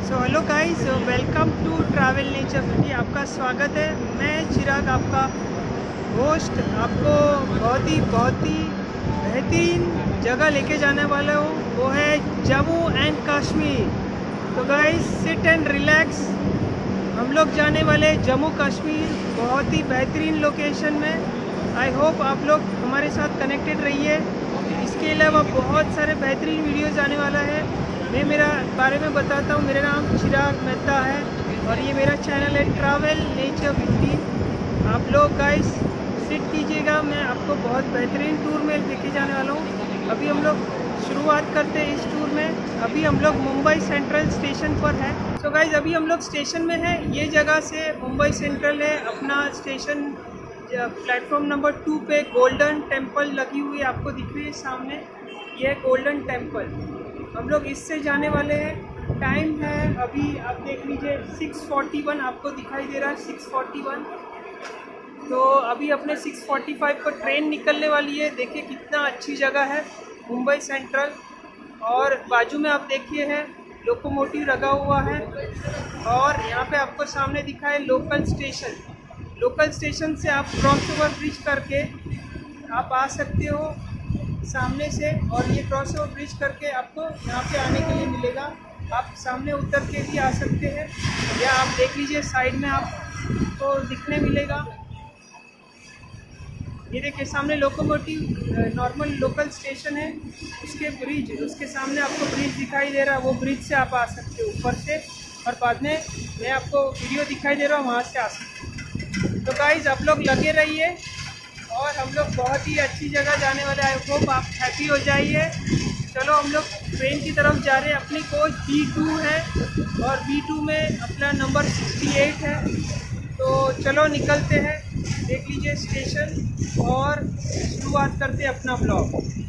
So hello guys, welcome to travel nature city. आपका स्वागत है। मैं चिराग, आपका होस्ट, आपको बहुत ही बेहतरीन जगह लेके जाने वाला हूँ। वो है जम्मू एंड कश्मीर। तो गाइस, सिट एंड रिलैक्स। हम लोग जाने वाले जम्मू कश्मीर, बहुत ही बेहतरीन लोकेशन में। आई होप आप लोग हमारे साथ कनेक्टेड रहिए। इसके अलावा बहुत सारे बेहतरीन वीडियोज़ आने वाला है। मैं मेरा बारे में बताता हूँ। मेरा नाम चिराग मेहता है और ये मेरा चैनल है ट्रैवल नेचर सिटी। आप लोग गाइस सिट कीजिएगा, मैं आपको बहुत बेहतरीन टूर में लेके जाने वाला हूँ। अभी हम लोग शुरुआत करते हैं इस टूर में। अभी हम लोग मुंबई सेंट्रल स्टेशन पर है। तो गाइस, अभी हम लोग स्टेशन में हैं। ये जगह से मुंबई सेंट्रल है अपना स्टेशन। प्लेटफॉर्म नंबर 2 पे गोल्डन टेम्पल लगी हुई है, आपको दिख रही है सामने। ये गोल्डन टेम्पल, हम लोग इससे जाने वाले हैं। टाइम है अभी आप देख लीजिए 6:41, आपको दिखाई दे रहा है 6:41। तो अभी अपने 6:45 पर ट्रेन निकलने वाली है। देखिए कितना अच्छी जगह है मुंबई सेंट्रल। और बाजू में आप देखिए है लोकोमोटिव लगा हुआ है। और यहाँ पे आपको सामने दिखा है लोकल स्टेशन। लोकल स्टेशन से आप क्रॉस ओवर ब्रिज करके आप आ सकते हो सामने से। और ये क्रॉस ओवर ब्रिज करके आपको यहाँ पे आने के लिए मिलेगा। आप सामने उतर के भी आ सकते हैं, या आप देख लीजिए साइड में आपको दिखने मिलेगा। ये देखिए सामने लोकोमोटिव नॉर्मल लोकल स्टेशन है। उसके ब्रिज, उसके सामने आपको ब्रिज दिखाई दे रहा है। वो ब्रिज से आप आ सकते हो ऊपर से, और बाद में मैं आपको वीडियो दिखाई दे रहा हूँ, वहाँ से आ सकते हो। तो गाइज आप लोग लगे रहिए, और हम लोग बहुत ही अच्छी जगह जाने वाले। आई होप आप हैप्पी हो जाइए। चलो हम लोग ट्रेन की तरफ जा रहे हैं। अपनी कोच B2 है और B2 में अपना नंबर 68 है। तो चलो निकलते हैं, देख लीजिए स्टेशन और शुरुआत करते हैं अपना ब्लॉग।